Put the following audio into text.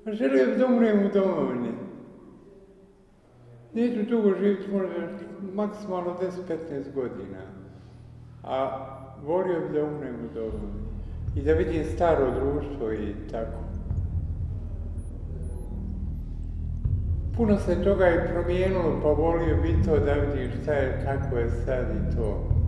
Želio bi da umrem u domovini. Neću dugo živjeti, možda maksimalno 10-15 godina. A volio bi da umrem u domovini. I da vidim staro društvo i tako. Puno se toga i promijenilo, pa volio bi to da vidim šta je, kako je sad i to.